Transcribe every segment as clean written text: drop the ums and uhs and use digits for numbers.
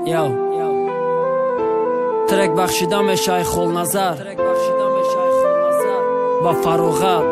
Yo трек бахшида мешавад холназар ба фароғат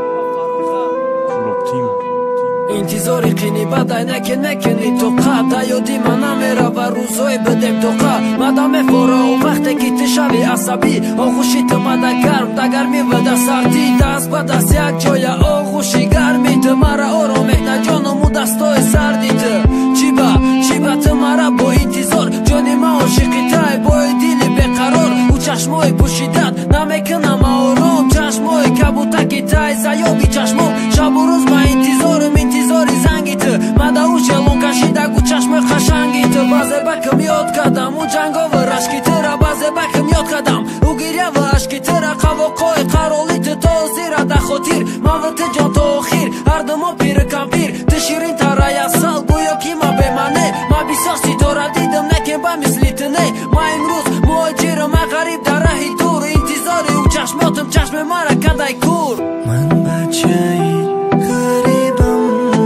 интизори қини бадай некини то қад да ёди ман намерава рӯзҳое бидем то қад мада мефорао вақте ки ту шави асабӣ оғӯши ту мада гарм дагар мевада сардӣ даст ба даст як ҷоя оғӯши гарми ту мара ором меҳна ҷонуму дастои сарди ту чӣ ба ту мара бо интизор ҷони ман ошиқи тай бои дили беқарор у чашмои пӯшидат намекунам ором чашмои кабутаки тай заёби чашмом шабу рӯз ба интизорум интизори занги ту мада у ҷалон кашидагу чашмои қашанги ту баъзе бакм ёд кардам у ҷангову рашки тура баъзе бакм ёд кардам у гиряву ашки тура қавоқои қароли ту то зира да хотир ман ту ҷон то охир ҳардумо пиру кампир ту ширин тарай асал гӯё ки ма бемане ма бисёр ситора дидам некен ба мисли ту не ма имрӯз муҳоҷиру ма ғариб дар раҳи дур интизори у чашмотум чашми мара кадай кур ман бачаи ғарибам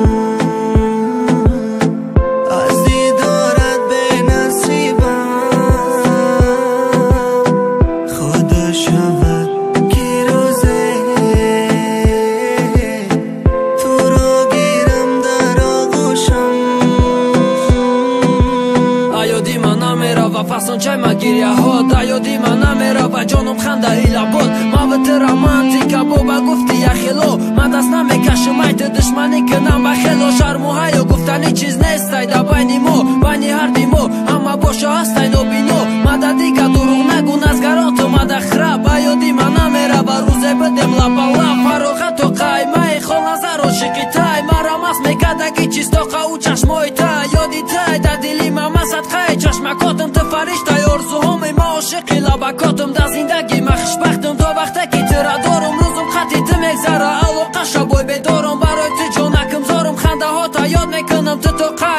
аз дидорат бенасибам худо шавад ки рӯзе туро гирам дар оғӯшам аёди ман намерава фасончай ма гиряҳо да ёди ман намерава ҷонум хандаи лабот мава ту романтика боба гуфти яхело ман даст намекашам ай ту душманӣ кунам ба хело шарму ҳаё гуфтани чиз нестай да байни мо байни ҳарди мо ҳама бошо ҳастай нобино мада дига дурӯғ нагу назгарон ту мада храб аёди ман намерава рӯзе бидем лаба лаб фароғату қаймаи холназар ошиқи тай мара маст мекардаги чистоқа у чашмои тай ёди тай да дили ман масадқаи чашмакотум ту фариштаи орзуҳоми ма ошиқи лабакотум да зиндагӣ ма хушбахтум то вақте ки тура дорум рӯзум хати ту мегзара алоқа шабой бедорум барои ту ҷонакам зорум хандаҳота ёд мекунам ту то қад